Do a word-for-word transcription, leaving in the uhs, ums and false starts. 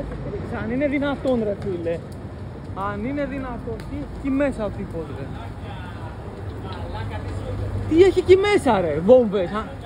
Αν είναι δυνατόν ρε φίλε. Αν είναι δυνατόν. Τι έχει εκεί μέσα ο τύπος ρε. Τι έχει εκεί μέσα ρε. Βόμβες.